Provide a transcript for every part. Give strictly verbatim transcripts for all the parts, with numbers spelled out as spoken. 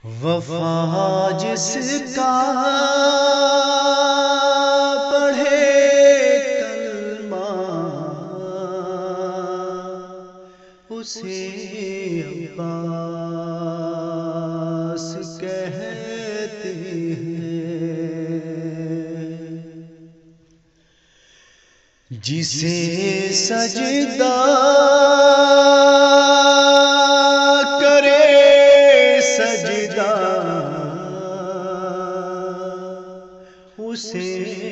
وفا جس کا پڑھے کلمہ اسے عباس کہتے ہیں، جسے سجدہ اسے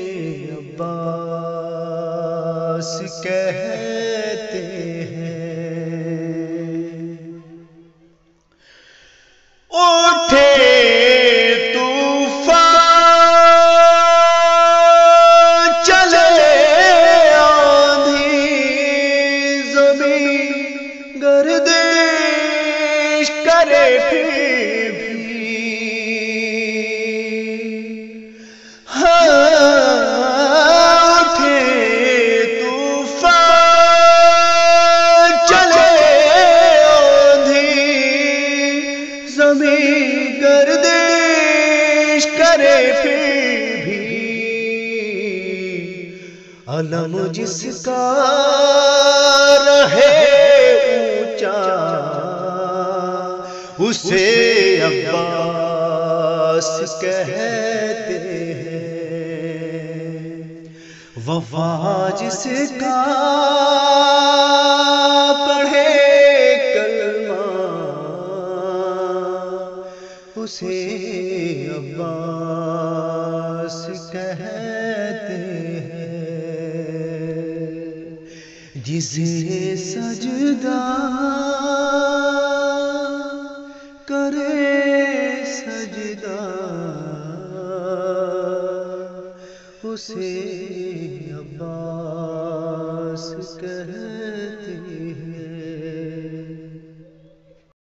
عباس کہتے ہیں۔ اٹھے طوفان چلے آندھی زمین گردش کرے پھر گردش کرے پھر بھی، علم جس کا رہے اونچا اسے عباس کہتے ہیں۔ وفا جس کا پڑھے اسے عباس کہتے ہیں، جسے سجدہ کرے سجدہ اسے عباس کہتے ہیں۔